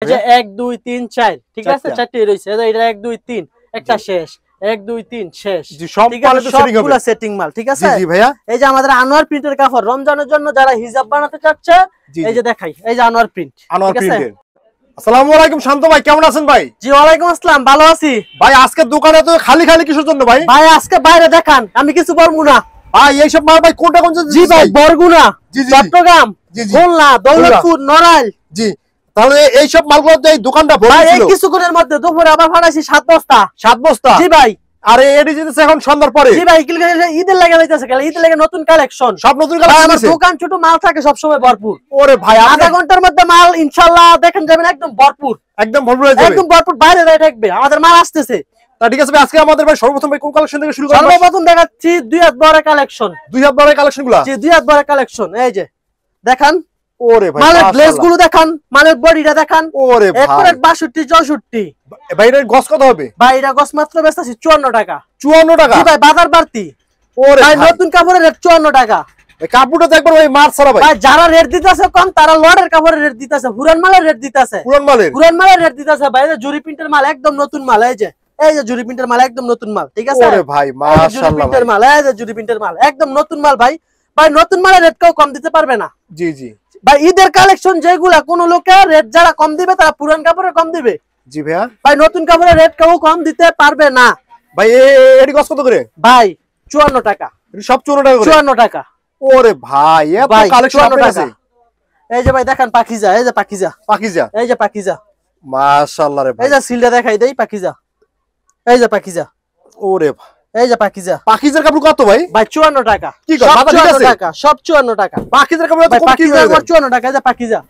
যে 1 2 3 4 ঠিক আছে, চারটি রয়েছে। এটা 1 2 3 একটা শেষ, 1 2 3 শেষ। জি, সব মালে তো সেটিং হবে, সবগুলা সেটিং মাল, ঠিক আছে। জি ভাইয়া, এই যে আমাদের আনোয়ার প্রিন্টের কাপড়, রমজানের জন্য যারা হিজাব বানাতে চাচ্ছে, এই যে দেখাই, এই যে আনোয়ার প্রিন্ট, ঠিক আছে। আসসালামু আলাইকুম শান্ত ভাই, কেমন আছেন ভাই? জি ওয়ালাইকুম আসসালাম, ভালো আছি ভাই। আজকে দোকানে তো খালি খালি কিসের জন্য ভাই? ভাই আজকে বাইরে দেখান, আমি কিছু বলবো না ভাই। এইসব মাল ভাই কোনটা কোন? জি ভাই, বরগুনা, চট্টগ্রাম, খুলনা, দৌলতপুর, নড়াইল। জি, তাহলে এইসব মালগুলো এই দোকানটা ভরে ছিল। এই কিছুক্ষণের মধ্যে দুপুরে আবার ফাটাইছি 7 বস্তা। 7 বস্তা? জি ভাই। আরে এডি যেতেছে এখন সন্ধ্যার পরে। জি ভাই, ঈদের লাগে যাইতেছে, ঈদের লাগে নতুন কালেকশন, সব নতুন কালেকশন। আমার দোকান ছোট, মাল থাকে সব সময় ভরপুর। ওরে ভাই, আধা ঘন্টার মধ্যে মাল ইনশাআল্লাহ দেখেন যাবেন একদম ভরপুর, একদম ভরপুর হয়ে যাবে, একদম ভরপুর, বাইরে দাঁড়িয়ে থাকবে, আমাদের মাল আসতেছে। তা ঠিক আছে ভাই, আজকে আমাদের ভাই সর্বপ্রথম ভাই কোন কালেকশন থেকে শুরু করব? সর্বপ্রথম দেখাচ্ছি 2 হাত বড় কালেকশন। 2 হাত বড় কালেকশনগুলো? জি, 2 হাত বড় কালেকশন। এই যে দেখান, ওরে ভাই, মালের গ্লেজ গুলো দেখান, মালের বডিটা দেখান। ওরে ভাই, 62 64। ভাই এর গস কত হবে? ভাই এটা গস মাত্র বেচতাছি 54 টাকা। 54 টাকা? জি ভাই, বাজার বাড়তি। ওরে ভাই ভাই, নতুন কাপড়ের রেট 54 টাকা। এই কাপড়টা দেখবেন ভাই মার ছাড়া ভাই। ভাই যারা রেট দিতেছে কম, তারা লড়ের কাপড়ের রেট দিতেছে, পুরান মালের রেট দিতেছে, পুরান মালের রেট দিতেছে। ভাই এই যে জুরি প্রিন্টের মাল একদম নতুন মাল, এই যে জুরি প্রিন্টের মাল একদম নতুন মাল, ঠিক আছে। ওরে ভাই মাশাআল্লাহ, জুরি প্রিন্টের মাল, এই যে জুরি প্রিন্টের মাল একদম নতুন মাল। ভাই ভাই নতুন মালের রেট কেউ কম দিতে পারবে না। জি জি ভাই ঈদের কালেকশন যেগুলা, কোন লোকের রেট যারা কম দিবে তারা পুরান কাপড়ে কম দিবে। জি ভাইয়া। ভাই নতুন কাপড়ের রেট কেউ কম দিতে পারবে না। ভাই এডি গস কত করে? ভাই 54 টাকা। সব 54 টাকা করে? 54 টাকা। ওরে ভাই, এত কালেকশন আপনার কাছে। এই যে ভাই দেখেন পাকিজা, এই যে পাকিজা, এই যে পাকিজা, মাশাআল্লাহ রে ভাই। এই যে সিলটা দেখাই দেই, পাকিজা, এই যে পাকিজা। ওরে ভাই, এই যে পাকিজা। পাকিজার কাপড় কত ভাই? ভাই 54 টাকা। কি কথা, মাথা ঠিক আছে? টাকা, সব 54 টাকা। পাকিজার কাপড় এত কম কি করে? 54 টাকা। এই যে পাকিজা,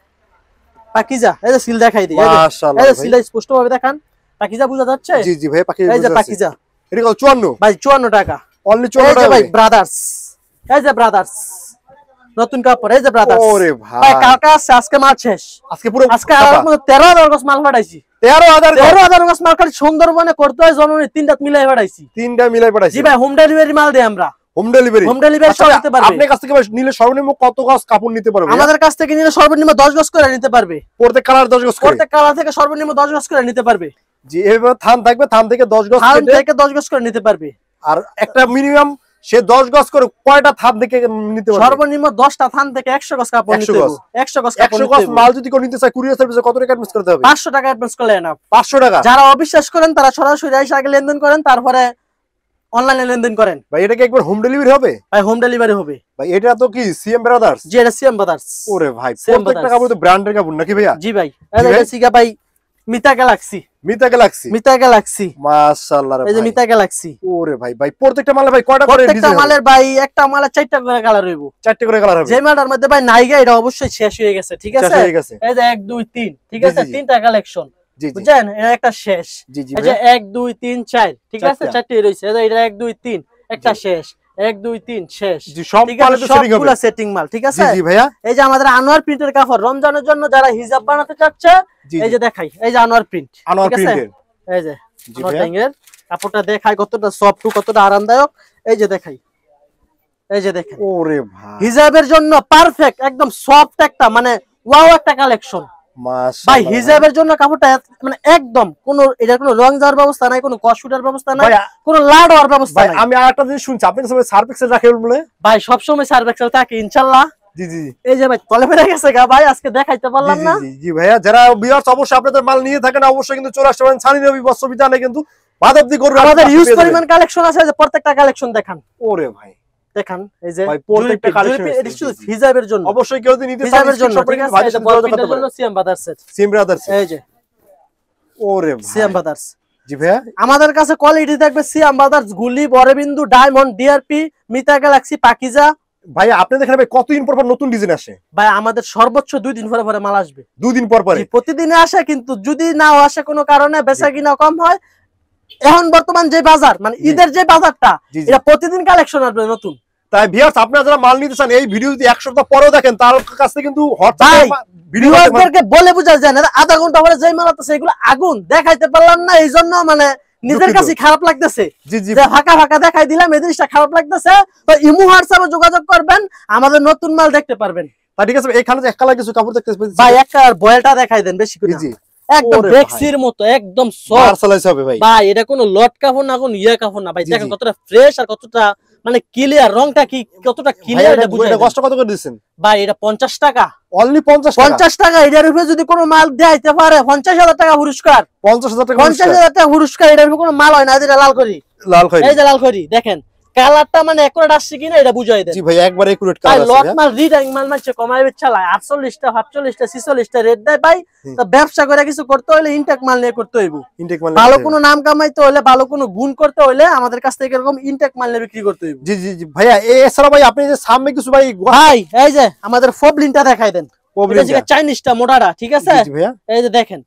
এই যে সিল দেখাই দিই, মাশাআল্লাহ। এই যে সিলটা স্পষ্ট ভাবে দেখান, পাকিজা বোঝা যাচ্ছে? জি জি ভাই, পাকিজা। এই যে পাকিজা, এটা কত? 54? ভাই 54 টাকা, অনলি 54 টাকা ভাই। ব্রাদার্স, এই যে ব্রাদার্স নতুন কাপড়, এই যে ব্রাদার্স। ওরে ভাই, ভাই কালকে আসছে, আজকে মাল শেষ। আজকে পুরো আজকে 13,000 গজ মাল ফাটাইছি। 13,000 গজ মাল খালি সুন্দরবনে করতে হয়, জননী 3টা মিলাই ফাটাইছি। 3টা মিলাই পাঠাইছি? জি ভাই, হোম ডেলিভারি মাল দেই আমরা। হোম ডেলিভারি সব নিতে পারবে। আপনার কাছ থেকে নিলে সর্বনিম্ন কত গজ কাপড় নিতে পারবে? আমাদের কাছ থেকে নিলে সর্বনিম্ন 10 গজ করে নিতে পারবে। প্রত্যেক কালার 10 গজ করে? প্রত্যেক কালার থেকে সর্বনিম্ন 10 গজ করে নিতে পারবে। জি, এভাবে থান থাকবে, থান থেকে 10 গজ থেকে 10 গজ করে নিতে পারবে। আর একটা মিনিমাম সে 10 গজ করে কয়টা থান থেকে নিতে পারবে? সর্বনিম্ন 10টা থান থেকে 100 গজ কাপড় নিতে হবে। 100 গজ কাপড় 100 গজ মাল যদি কেউ নিতে চায়, কুরিয়ার সার্ভিসে কত টাকা অ্যাডভান্স করতে হবে? 500 টাকা অ্যাডভান্স করলে না। 500 টাকা? যারা অবিশ্বাস করেন তারা সরাসরি এসে আগে লেনদেন করেন, তারপরে অনলাইনে লেনদেন করেন। ভাই এটা কি একবার হোম ডেলিভারি হবে? ভাই হোম ডেলিভারি হবে। ভাই এটা তো কি সিএম ব্রাদার্স? জি, এটা সিএম ব্রাদার্স। ওরে ভাই, প্রত্যেকটা কাপড় তো ব্র্যান্ডের কাপড় নাকি ভাইয়া? জি ভাই, এটা সিগা ভাই মিতা গ্যালাক্সি। মিতা গ্যালাক্সি মাশাআল্লাহ রে ভাই। এই যে মিতা গ্যালাক্সি। ওরে ভাই, ভাই প্রত্যেকটা মালে ভাই কয়টা করে ডিজাইন? প্রত্যেকটা মালের ভাই একটা মালে 4টা করে কালার হইব। 4টা করে কালার হবে? যে মালটার মধ্যে ভাই নাইগা, এটা অবশ্যই শেষ হয়ে গেছে, ঠিক আছে। শেষ হয়ে গেছে। এই যে 1 2 3, ঠিক আছে, 3টা কালেকশন, জি জি, বুঝছেন? এটা একটা শেষ। এই যে 1 2 3 4, ঠিক আছে, 4টি রইছে। এই যে এটা 1 2 3 একটা শেষ, 1 2 3 শেষ। জি, সব মালে তো সেটিং হবে, সবগুলা সেটিং মাল, ঠিক আছে। জি জি ভাইয়া। এই যে আমাদের আনোয়ার প্রিন্টের কাপড়, রমজানের জন্য যারা হিজাব বানাতে চাচ্ছে, এই যে দেখাই, এই যে আনোয়ার প্রিন্ট, আনোয়ার প্রিন্টের। এই যে আনোয়ার কাপড়টা দেখাই কতটা সফট, কতটা আরামদায়ক। এই যে দেখাই, এই যে দেখেন। ওরে ভাই, হিজাবের জন্য পারফেক্ট, একদম সফট একটা, মানে ওয়াও একটা কালেকশন। মাশাআল্লাহ ভাই হিজাবের জন্য কাপড়টা মানে একদম কোনো, এটা কোনো রং যাওয়ার ব্যবস্থা নাই, কোনো কস্টুটার ব্যবস্থা নাই, কোনো লাড হওয়ার ব্যবস্থা নাই। আমি আরেকটা জিনিস শুনছি, আপনি সবাই সার্ফ এক্সেল রাখেন বলে? ভাই সব সময় সার্ফ এক্সেল থাকে ইনশাআল্লাহ। জি জি, এই যে ভাই তলে ফেলে গেছে গা ভাই, আজকে দেখাইতে পারলাম না। জি জি ভাইয়া, যারা ভিউয়ার্স অবশ্যই আপনাদের মাল নিয়ে থাকেন, অবশ্যই কিন্তু চলে আসতে পারেন সানি রবি বস্ত্র বিতানে, কিন্তু বাদাবদি করবে। আমাদের ইউজ পরিমাণ কালেকশন আছে, যে প্রত্যেকটা কালেকশন দেখান। ওরে ভাই দেখান, এই যে ভাই প্রত্যেকটা কালেকশন এটা শুধু হিজাবের জন্য, অবশ্যই কেউ যদি নিতে চান হিজাবের জন্য, স্ক্রিনশট ঠিক করে আছে। ভাইয়ের এটা সাথে যোগাযোগ করতে বড় পারেন। সিএম ব্রাদার্স, সিএম ব্রাদার্স, এই যে ওরে ভাই সিএম ব্রাদার্স। জি ভাইয়া, আমাদের কাছে কোয়ালিটি থাকবে সিএম ব্রাদার্স, গুলি, বড়বিন্দু, Diamond, DRP, Mita Galaxy, Pakeezah. ভাই আপনি দেখেন ভাই কতদিন পর পর নতুন ডিজাইন আসে? ভাই আমাদের সর্বোচ্চ 2 দিন পরে পরে মাল আসবে। 2 দিন পর পরে? প্রতিদিনে আসে, কিন্তু যদি নাও আসে কোনো কারণে বেচা কিনা কম হয়, এখন বর্তমান যে বাজার, মানে ঈদের যে বাজারটা, এটা প্রতিদিন কালেকশন আসবে নতুন। তাই ভিউয়ার্স আপনারা যারা মাল নিতে চান, এই ভিডিও যদি 1 সপ্তাহ পরেও দেখেন, তার কাছে কিন্তু ভিউয়ারদেরকে বলে বুঝা যায় না, আধা ঘন্টা পরে যেই মাল আছে এগুলো আগুন দেখাইতে পারলাম না, এই জন্য মানে নিজের কাছে খারাপ লাগতেছে যে ফাঁকা ফাঁকা দেখাই দিলাম, এই জিনিসটা খারাপ লাগতেছে। তো ইমো হোয়াটসঅ্যাপে যোগাযোগ করবেন, আমাদের নতুন মাল দেখতে পারবেন। ঠিক আছে, এখানে যে এক কালার কিছু কাপড় দেখতে ভাই এক কালার বয়েলটা দেখাই দেন বেশি করে। জি, একদম বেক্সির মতো একদম সফট হবে ভাই। ভাই এটা কোনো লট কাপড় না, কোনো ইয়া কাপড় না ভাই। দেখেন কতটা ফ্রেশ আর কতটা মানে ক্লিয়ার, রংটা কি কতটা ক্লিয়ার এটা বুঝাই। এটা কষ্ট কত করে দিবেন ভাই? এটা 50 টাকা, অনলি 50 টাকা। এটার উপরে যদি কোনো মাল দেখাইতে পারে 50,000 টাকা পুরস্কার, 50,000 টাকা 50,000 টাকা পুরস্কার। এটার উপরে কোনো মাল হয় না। এটা লাল করি, এই যে লাল করি দেখেন কালারটা মানে একুরেট আসছে কিনা এটা বুঝাই দেন। জি ভাই একবারে একুরেট কালার আছে। লট মাল রিডিং মাল মানে কমাইবে চালায় 48টা 47টা 46টা রেট দেয় ভাই। তো ব্যবসা করে কিছু করতে হলে ইনটেক মাল নিয়ে করতে হইব। ইনটেক মাল ভালো কোনো নাম কামাইতে হলে, ভালো কোনো গুণ করতে হলে আমাদের কাছ থেকে এরকম ইনটেক মাল নিয়ে বিক্রি করতে হইব। জি জি জি ভাইয়া এছাড়া ভাই আপনি যে সামনে কিছু ভাই এই যে আমাদের ফবলিনটা দেখাই দেন। এটা যে চাইনিজটা মোটাটা, ঠিক আছে? জি ভাইয়া এই যে দেখেন।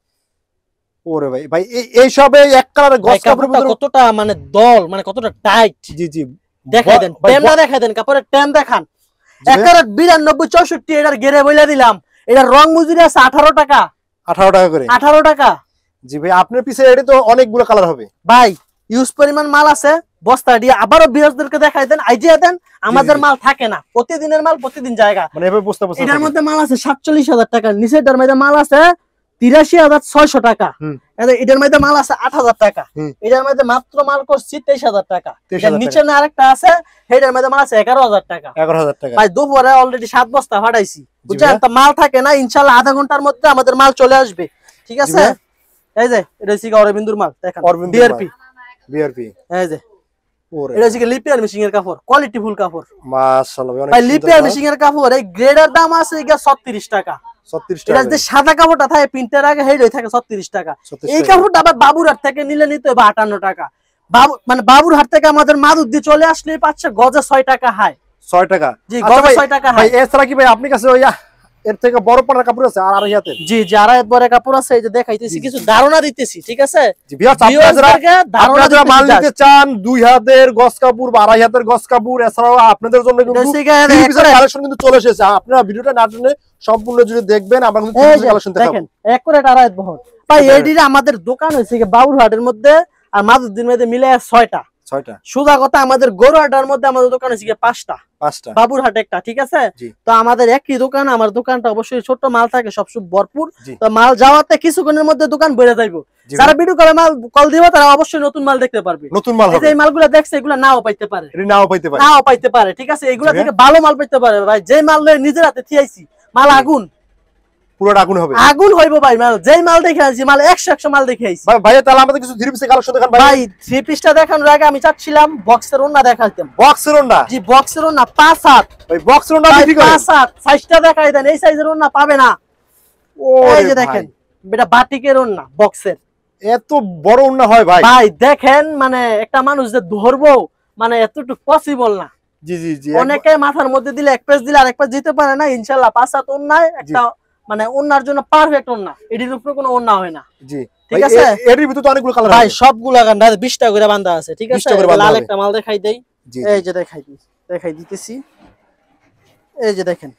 ওরে ভাই ভাই এই সবে এক কালারের গস কাপড়ের মধ্যে কতটা মানে দল, মানে কতটা টাইট। জি জি দেখাই দেন, টেমটা দেখাই দেন, কাপড়ের টেম দেখান। একেবারে 92 64 এটার গেরে বইলা দিলাম। এটার রং মজুরি আছে 18 টাকা, 18 টাকা করে, 18 টাকা। জি ভাই আপনার পিছে এটা তো অনেকগুলো কালার হবে ভাই। ইউজ পরিমাণ মাল আছে, বস্তা দিয়ে আবারও বিয়ারদেরকে দেখাই দেন, আইডিয়া দেন। আমাদের মাল থাকে না, প্রতিদিনের মাল প্রতিদিন জায়গা। মানে এভাবে বস্তা বস্তা এটার মধ্যে মাল আছে 47,000 টাকা, নিচেটার মধ্যে মাল আছে 83,600 টাকা, এটার মধ্যে মাল আছে 8,000 টাকা, এটার মধ্যে মাত্র মাল করছি 23,000 টাকা। নিচে না আরেকটা আছে, এটার মধ্যে মাল আছে 11,000 টাকা। 11,000 টাকা ভাই দুপুরে অলরেডি 7 বস্তা ফাটাইছি, বুঝছেন? তো মাল থাকে না, ইনশাআল্লাহ আধা ঘন্টার মধ্যে আমাদের মাল চলে আসবে, ঠিক আছে? এই যে এটা হচ্ছে অরবিন্দুর মাল, দেখেন বিআরপি বিআরপি। এই যে এটা হচ্ছে লিপিয়ার মেশিং এর কাপড়, কোয়ালিটি ফুল কাপড় মাশাআল্লাহ ভাই। লিপিয়ার মেশিং এর কাপড় এই গ্রেডের দাম আছে 36 টাকা। 36 টাকা। এটা যে সাদা কাপড়টা থাকে প্রিন্টের আগে হেডই থাকে 36 টাকা। এই কাপড়টা আবার বাবুরহাট থেকে নিলে নিতে হবে 58 টাকা। মানে বাবুরহাট থেকে আমাদের মাদুদি চলে আসলে পাচ্ছে গজে 6 টাকা হাই। 6 টাকা, জি গজে 6 টাকা হাই। ভাই এছাড়া কি ভাই আপনি কাছে ওই এর থেকে বড় পানার কাপড় আছে আর আড়াইয়াতে? জি জি আড়াইয়াত বড় কাপড় আছে, এই যে দেখাইতেছি, কিছু ধারণা দিতেছি, ঠিক আছে? জি আপনারা মাল নিতে চান 2 হাতের গস কাপড় বা আড়াই হাতের গস কাপড়, এছাড়াও আপনাদের জন্য কিন্তু কালেকশন কিন্তু চলে এসেছে। আপনারা ভিডিওটা না টেনে সম্পূর্ণ জুড়ে দেখবেন, আমরা কিন্তু কালেকশন দেখাবো। দেখেন একুরেট আড়াইয়াত বহর ভাই। এডিটা আমাদের দোকান হইছে কি বাবুরহাটের মধ্যে আর মাদুদ্দিন মধ্যে মিলে 6টা। সোজা কথা আমাদের গরুহাটার মধ্যে আমাদের দোকান আছে 5টা, বাবুরহাট একটা, ঠিক আছে? তো আমাদের একই দোকান, আমার দোকানটা অবশ্যই ছোট মাল থাকে সব ভরপুর। তো মাল যাওয়াতে কিছুক্ষণের মধ্যে দোকান বেড়ে যাইবো। যারা ভিডিও করে মাল কল দিব তারা অবশ্যই নতুন মাল দেখতে পারবে। নতুন মাল হবে, এই মালগুলো দেখছে এগুলো নাও পাইতে পারে, নাও পাইতে পারে, ঠিক আছে? এগুলা থেকে ভালো মাল পাইতে পারে ভাই। যে মাল নিজের হাতে থিয়াইছি, মাল আগুন, পুরো আগুন হবে, আগুন হইবো ভাই। মাল যেই মাল দেখে আইছি, মাল 100 মাল দেখে আইছি ভাই। তাহলে আমাদের কিছু 3 পিসের কালেকশন দেখান ভাই। 3 পিসটা দেখানোর আগে আমি চাচ্ছিলাম বক্সের ওন্না দেখাইতাম। বক্সের ওন্না? জি বক্সের ওন্না 5/7 ভাই। বক্সের ওন্না বিক্রি করে 5/7 সাইজটা দেখাই দেন। এই সাইজের ওন্না পাবে না। এই যে দেখেন এটা বাটিকের ওন্না, বক্সের এত বড় ওন্না হয় ভাই। ভাই দেখেন মানে একটা মানুষ যে ধরবো মানে এতটুকু পসিবল না। জি জি জি অনেকে মাথার মধ্যে দিলে এক পেজ দিলে আরেক পেজ দিতে পারে না। ইনশাআল্লাহ 5/7 ওন্নায় একটা মানে ওন্নার জন্য পারফেক্ট ওন্না, এটির উপরে কোনো ওন্না হয় না। জি ঠিক আছে? এর ভিতরে তো অনেকগুলো কালার ভাই, সবগুলো গান্ডা 20 টা করে বাঁধা আছে, ঠিক আছে? লাল একটা মাল দেখাই দেই, এই যে দেখাই দিতেছি। এই যে দেখেন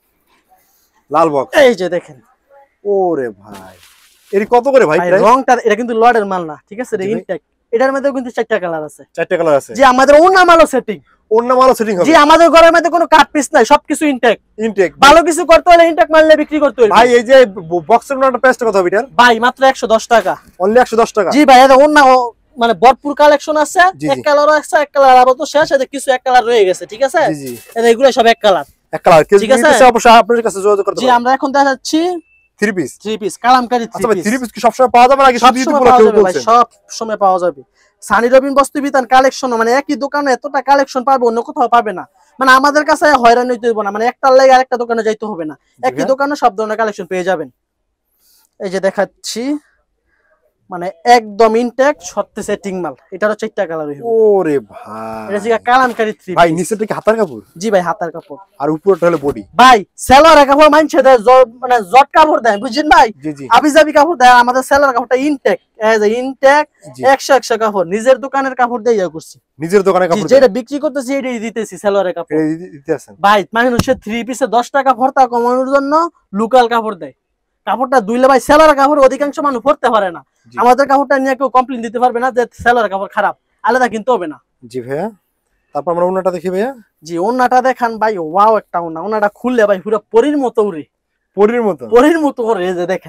লাল বক্স, এই যে দেখেন। ওরে ভাই এর কত করে ভাই? রংটা এটা কিন্তু লটের মাল না, ঠিক আছে? ইনটেক। এটার মধ্যে কিন্তু 4টা কালার আছে। 4টা কালার আছে জি। আমাদের ওন্না মালও সেটিং, ওন্না মালও সেটিং হবে জি। আমাদের ঘরের মধ্যে কোনো কাট পিস নাই, সবকিছু ইনটেক। ইনটেক ভালো কিছু করতে হলে ইনটেক মাল নিয়ে বিক্রি করতে হবে ভাই। এই যে বক্সের ওন্নাটা প্রাইসটা কত হবে এটার ভাই? মাত্র 110 টাকা, অনলি 110 টাকা জি ভাই। এটা ওন্না মানে ভরপুর কালেকশন আছে। এক কালার আছে, এক কালার আবার তো শেষ, এতে কিছু এক কালার রয়ে গেছে, ঠিক আছে? জি জি এগুলো সব এক কালার, এক কালার। ঠিক আছে, অবশ্যই আপনাদের কাছে যোগাযোগ করতে হবে জি। আমরা এখন দেখাচ্ছি 3 পিস কালামকারী 3 পিস। 3 পিস কি সব সময় পাওয়া যাবে নাকি শুধু ঈদ উপলক্ষে ভাই? সব সময় পাওয়া যাবে। সানি রবিন বস্তু বিতান কালেকশন মানে একই দোকানে এতটা কালেকশন পাবে অন্য কোথাও পাবে না। মানে আমাদের কাছে হয়রান হইতে হবে না, মানে একটার লাগে আরেকটা দোকানে যাইতে হবে না। একই দোকানে সব ধরনের কালেকশন পেয়ে যাবেন। এই যে দেখাচ্ছি মানে একদম ইনটেক সত্যি সেটিং মাল। এটারও 4টা কালার হইবে। ওরে ভাই এটা হচ্ছে কালামকারী 3 ভাই। নিচেটা কি হাতার কাপড়? জি ভাই হাতার কাপড়, আর উপরটা হলো বডি ভাই। সেলর কাপড় মানছে দেয় মানে জট কাপড় দেয়, বুঝছেন ভাই? জি জি আবিজাবি কাপড় দেয়। আমাদের সেলর কাপড়টা ইনটেক, এই যে ইনটেক 100 কাপড়। নিজের দোকানের কাপড় দিয়ে করছি, নিজের দোকানের কাপড় যেটা বিক্রি করতেছি এটাই দিতেছি। সেলরের কাপড় দিতেছেন ভাই। মানুষের 3 পিসে 10 টাকা ভর্তা কমানোর জন্য লোকাল কাপড় দেয়। কাপড়টা দুইলে ভাই সেলরের কাপড় অধিকাংশ মানুষ পরতে পারে না। আমাদের কাপড়টা নিয়ে কেউ কমপ্লেইন দিতে পারবে না যে সেলরের কাপড় খারাপ, আলাদা কিনতে হবে না। জি ভাইয়া তারপর আমরা ওন্নাটা দেখি ভাইয়া। জি ওন্নাটা দেখান ভাই। ওয়াও একটা ওন্না, ওন্নাটা খুললে ভাই পুরো পরীর মতো উড়ে, পরীর মতো ওরে। এই যে দেখেন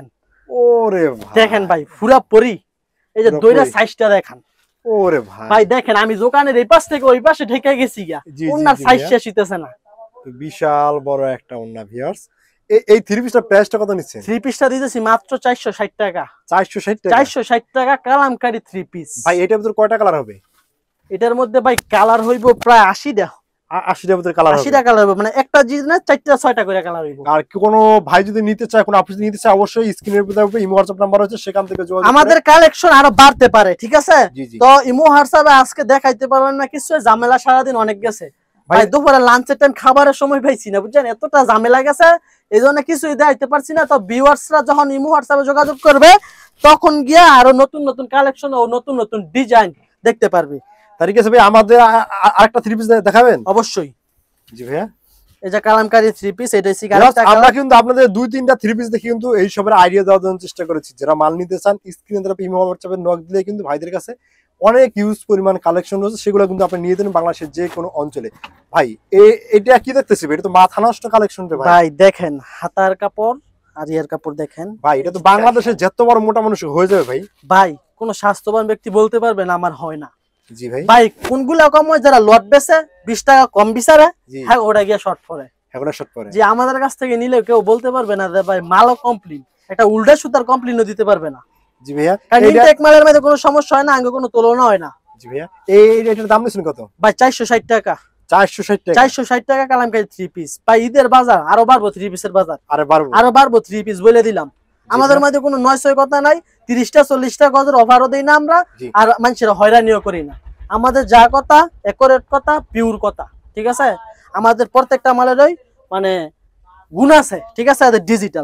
ওরে ভাই দেখেন ভাই পুরা পরি, এই যে দইরা সাইজটা দেখেন। ওরে ভাই ভাই দেখেন আমি দোকানের এই পাশ থেকে ওই পাশে ঢেকে গেছি গা, ওনার সাইজ শেষ হইতেছে না। বিশাল বড় একটা ওন্না ভিউয়ার্স। এই থ্রি পিসটার প্রাইসটা কত নিচ্ছে? থ্রি পিসটা দিতেছি মাত্র 460 টাকা। 460 টাকা? 460 টাকা কালামকারী থ্রি পিস। ভাই এটার ভিতর কয়টা কালার হবে? এটার মধ্যে ভাই কালার হইব প্রায় 80টা। 80টার ভিতর কালার হবে? 80টা কালার হবে, মানে একটা জিনিস না 4টা 6টা করে কালার হইব। আর কি কোনো ভাই যদি নিতে চায়, কোনো আপনি যদি নিতে চায়, অবশ্যই স্ক্রিনের উপরে ইমো হোয়াটসঅ্যাপ নাম্বার আছে, সেখান থেকে যোগাযোগ করুন। আমাদের কালেকশন আরো বাড়তে পারে, ঠিক আছে? তো ইমো হোয়াটসঅ্যাপে আজকে দেখাইতে পারলাম না কিছু, ঝামেলা সারাদিন অনেক গেছে ভাই। দুপুরে লাঞ্চের টাইম খাবারের সময় পাইছি না, বুঝছেন, এতটা ঝামেলা গেছে, এইজন্য কিছুই দেখাইতে পারছি না। তো ভিউয়ার্সরা যখন ইমো হোয়াটসঅ্যাপে যোগাযোগ করবে তখন গিয়া আরো নতুন নতুন কালেকশন ও নতুন নতুন ডিজাইন দেখতে পারবে। ঠিক আছে ভাই, আমাদের আরেকটা থ্রি পিস দেখাবেন? অবশ্যই। জি ভাইয়া, এই যে কালামকারী থ্রি পিস, এটাই আমরা কিন্তু আপনাদের 2-3টা থ্রি পিস দেখে কিন্তু এই সবের আইডিয়া দেওয়ার জন্য চেষ্টা করেছি। যারা মাল নিতে চান স্ক্রিনে তারা ইমো হোয়াটসঅ্যাপে নক দিলে কিন্তু ভাইদের কাছে অনেক ইউজ পরিমাণ কালেকশন রয়েছে, সেগুলো কিন্তু আপনি নিয়ে দেন বাংলাদেশের যে কোনো অঞ্চলে। ভাই এটা কি দেখতেছি? এটা তো মাথা নষ্ট কালেকশন রে ভাই। ভাই দেখেন হাতার কাপড় আর ইয়ার কাপড় দেখেন ভাই, এটা তো বাংলাদেশের যত বড় মোটা মানুষ হয়ে যাবে ভাই। ভাই কোন স্বাস্থ্যবান ব্যক্তি বলতে পারবে না আমার হয় না। জি ভাই। ভাই কোনগুলা কম হয়? যারা লট বেচে 20 টাকা কম বিচারে, হ্যাঁ ওটা গিয়া শর্ট পড়ে। যে আমাদের কাছ থেকে নিলে কেউ বলতে পারবে না যে ভাই মালও কমপ্লিট, একটা উল্টা সুতার কমপ্লিটও দিতে পারবে না। জি ভাইয়া, কারণ ইনটেক মালের মধ্যে কোনো সমস্যা হয় না, আগে কোনো তুলনা হয় না। জি ভাইয়া, এটার দাম নিছেন কত? ভাই 460 টাকা। 460 টাকা? 460 টাকা কালামকারী থ্রি পিস। ভাই ঈদের বাজার আরো বাড়বো, থ্রি পিসের বাজার আরো বাড়বো থ্রি পিস বলে দিলাম। আমাদের মধ্যে কোনো 900 কথা নাই, 30টা 40টা গজের অফারও দেই না আমরা, আর মানুষের হয়রানিও করি না। আমাদের যা কথা একুরেট কথা, পিওর কথা, ঠিক আছে? আমাদের প্রত্যেকটা মালেরই মানে গুণ আছে, ঠিক আছে? ডিজিটাল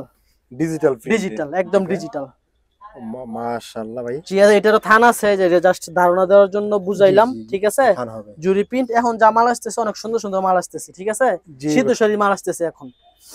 একদম ডিজিটাল। মাশাআল্লাহ ভাই, এটারও থান আছে, যে জাস্ট ধারণা দেওয়ার জন্য বুঝাইলাম, ঠিক আছে? জুরি প্রিন্ট। এখন যা মাল আসতেছে অনেক সুন্দর সুন্দর মাল আসতেছে, ঠিক আছে? শীতশালী মাল আসতেছে এখন।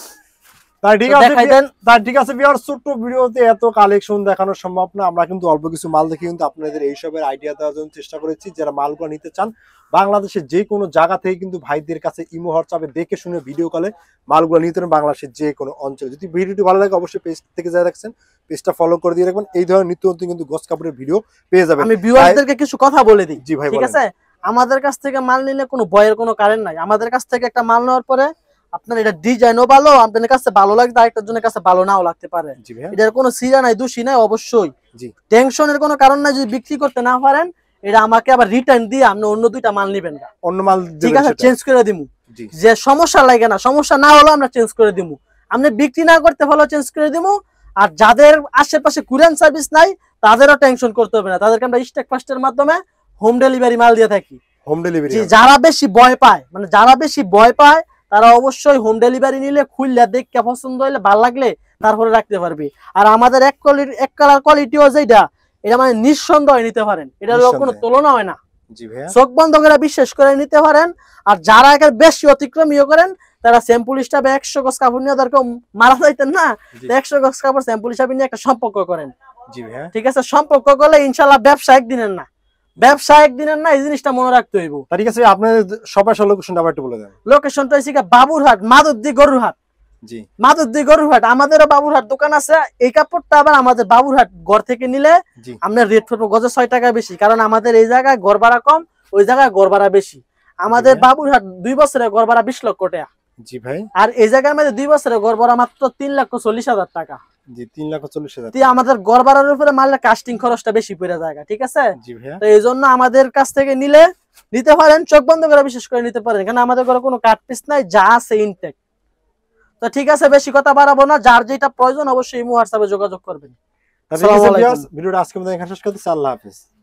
ঠিক আছে ভিউয়ার্স, ছোট্ট ভিডিওতে এত কালেকশন দেখানো সম্ভব না। আমরা কিন্তু অল্প কিছু মাল দেখে কিন্তু আপনাদের এইসবের আইডিয়া দেওয়ার জন্য চেষ্টা করেছি। যারা মালগুলো নিতে চান বাংলাদেশের যে কোনো জায়গা থেকে কিন্তু ভাইদের কাছে ইমো হোয়াটসঅ্যাপে দেখে শুনে ভিডিও কলে মালগুলো নিতে পারেন বাংলাদেশের যে কোনো অঞ্চলে। যদি ভিডিওটি ভালো লাগে অবশ্যই পেজ থেকে যা দেখছেন পেজটা ফলো করে দিয়ে রাখবেন। এই ধরনের নিত্য নতুন কিন্তু গস কাপড়ের ভিডিও পেয়ে যাবেন। আমি ভিউয়ারদেরকে কিছু কথা বলে দিই। জি ভাই, ঠিক আছে? আমাদের কাছ থেকে মাল নিলে কোনো ভয়ের কোনো কারণ নাই। আমাদের কাছ থেকে একটা মাল নেওয়ার পরে আপনার এটা ডিজাইনও ভালো, আপনাদের কাছে ভালো লাগবে, আরেকটার জনের কাছে ভালো নাও লাগতে পারে। এটার কোনো সিরা নাই, দোষী নাই, অবশ্যই টেনশনের কোনো কারণ নাই। যদি বিক্রি করতে না পারেন এটা আমাকে আবার রিটার্ন দিয়ে আপনি অন্য দুইটা মাল নেবেন না, অন্য মাল, ঠিক আছে? চেঞ্জ করে দিমু, যে সমস্যা লাগে না, সমস্যা না হলো আমরা চেঞ্জ করে দিমু। আপনি বিক্রি না করতে হলেও চেঞ্জ করে দিমু। আর যাদের আশেপাশে কুরিয়ার সার্ভিস নাই তাদেরও টেনশন করতে হবে না, তাদেরকে আমরা স্টেক ফাস্টের মাধ্যমে হোম ডেলিভারি মাল দিয়ে থাকি। Home delivery. যারা বেশি ভয় পায়, মানে যারা বেশি ভয় পায় তারা অবশ্যই হোম ডেলিভারি নিলে খুললে দেখে পছন্দ হইলে ভালো লাগলে তারপরে রাখতে পারবি। আর আমাদের এক কালার কোয়ালিটিও যেটা, এটা মানে নিঃসন্দেহ নিতে পারেন, এটা কোনো তুলনা হয় না। চোখ বন্ধ করে বিশ্বাস করে নিতে পারেন। আর যারা একের বেশি অতিক্রমীয় করেন তারা স্যাম্পল হিসাবে 100 গজ কাপড় নিয়ে দরকার মারা যাইতেন না, 100 গজ কাপড় স্যাম্পল হিসাবে নিয়ে একটা সম্পর্ক করেন, ঠিক আছে? সম্পর্ক করলে ইনশাল্লাহ ব্যবসা একদিনের না, এই জিনিসটা মনে রাখতে হইব। ঠিক আছে, আপনাদের সবার লোকেশনটা আবার একটু বলে দেন। লোকেশনটা হচ্ছে বাবুরহাট, মাধবদী গরুরহাট। জি, মাধবদী গরুরহাট। আমাদেরও বাবুরহাট দোকান আছে। এই কাপড়টা আবার আমাদের বাবুরহাট ঘর থেকে নিলে আমরা রেট পড়বো গজে 6 টাকা বেশি, কারণ আমাদের এই জায়গায় গড় ভাড়া কম, ওই জায়গায় গড় ভাড়া বেশি। আমাদের বাবুরহাট 2 বছরে গড় ভাড়া 20 লক্ষ টাকা। জি ভাই। আর এই জায়গার মধ্যে 2 বছরে গড় ভাড়া মাত্র 3,40,000 টাকা। জি, 3,40,000। আমাদের গড় ভাড়ার উপরে মারলে কাস্টিং খরচটা বেশি পড়ে যায়, ঠিক আছে? জি ভাই। তো এই জন্য আমাদের কাছ থেকে নিতে পারেন, চোখ বন্ধ করে বিশেষ করে নিতে পারেন, কারণ আমাদের ঘরে কোনো কাট পিস নাই, যা আছে ইনটেক। তো ঠিক আছে, বেশি কথা বাড়াবো না, যার যেটা প্রয়োজন অবশ্যই ইমো হোয়াটসঅ্যাপে যোগাযোগ করবেন। ভিডিওটা আজকে মতো এখানে শেষ করতেছি। আল্লাহ হাফেজ।